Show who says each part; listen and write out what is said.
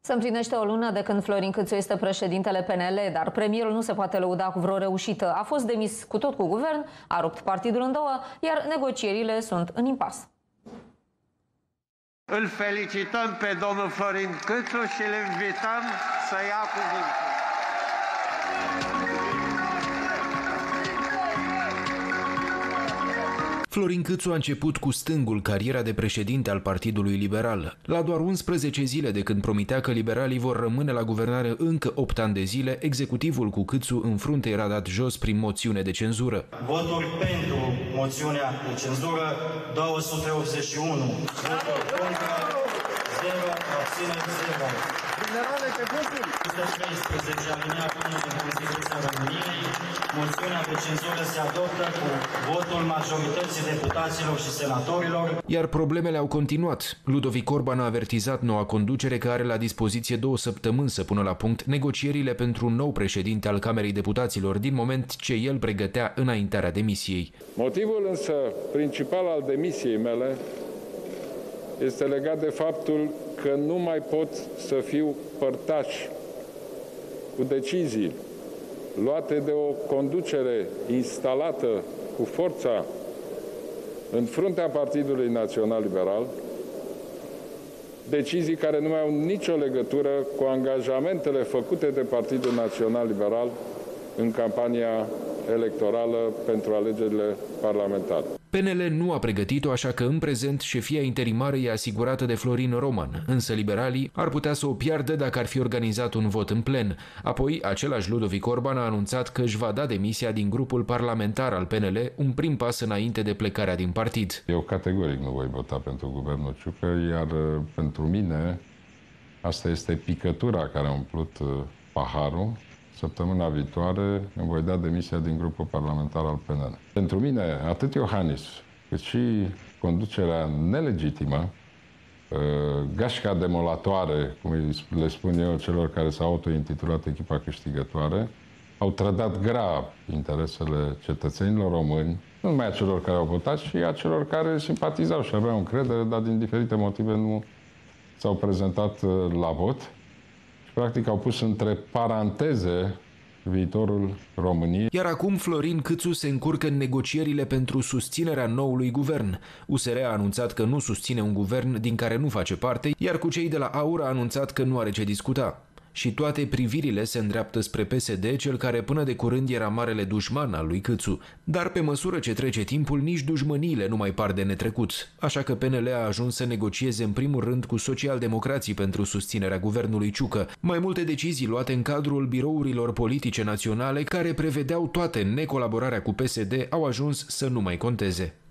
Speaker 1: Se împlinește o lună de când Florin Cîțu este președintele PNL, dar premierul nu se poate lăuda cu vreo reușită. A fost demis cu tot cu guvern, a rupt partidul în două, iar negocierile sunt în impas.
Speaker 2: Îl felicităm pe domnul Florin Cîțu și îl invităm să ia cuvântul.
Speaker 3: Florin Cîțu a început cu stângul cariera de președinte al Partidului Liberal. La doar 11 zile de când promitea că liberalii vor rămâne la guvernare încă 8 ani de zile, executivul cu Cîțu în frunte era dat jos prin moțiune de cenzură.
Speaker 4: Voturi pentru moțiunea de cenzură, 281. Voturi contra, 0, abțineri 0.
Speaker 2: Generale, pe voturi!
Speaker 4: 113 alineatul 1 din Constituția României, moțiunea de cenzură se adoptă cu votul majorității deputaților și senatorilor.
Speaker 3: Iar problemele au continuat. Ludovic Orban a avertizat noua conducere că are la dispoziție 2 săptămâni să pună la punct negocierile pentru un nou președinte al Camerei Deputaților, din moment ce el pregătea înaintarea demisiei.
Speaker 5: Motivul însă principal al demisiei mele este legat de faptul că nu mai pot să fiu părtaș cu decizii luate de o conducere instalată cu forța în fruntea Partidului Național Liberal, decizii care nu mai au nicio legătură cu angajamentele făcute de Partidul Național Liberal în campania electorală pentru alegerile parlamentare.
Speaker 3: PNL nu a pregătit-o, așa că în prezent șefia interimară e asigurată de Florin Roman, însă liberalii ar putea să o piardă dacă ar fi organizat un vot în plen. Apoi, același Ludovic Orban a anunțat că își va da demisia din grupul parlamentar al PNL, un prim pas înainte de plecarea din partid.
Speaker 5: Eu categoric nu voi vota pentru guvernul Ciucă, iar pentru mine asta este picătura care a umplut paharul. Săptămâna viitoare îmi voi da demisia din grupul parlamentar al PNL. Pentru mine, atât Iohannis, cât și conducerea nelegitimă, gașca demolatoare, cum le spun eu celor care s-au autointitulat echipa câștigătoare, au trădat grav interesele cetățenilor români, nu numai a celor care au votat, ci a celor care simpatizau și aveau încredere, dar din diferite motive nu s-au prezentat la vot. Practic au pus între paranteze viitorul României.
Speaker 3: Iar acum Florin Cîțu se încurcă în negocierile pentru susținerea noului guvern. USR a anunțat că nu susține un guvern din care nu face parte, iar cu cei de la AUR a anunțat că nu are ce discuta. Și toate privirile se îndreaptă spre PSD, cel care până de curând era marele dușman al lui Cîțu. Dar pe măsură ce trece timpul, nici dușmăniile nu mai par de netrecut. Așa că PNL a ajuns să negocieze în primul rând cu socialdemocrații pentru susținerea guvernului Ciucă. Mai multe decizii luate în cadrul birourilor politice naționale, care prevedeau toate necolaborarea cu PSD, au ajuns să nu mai conteze.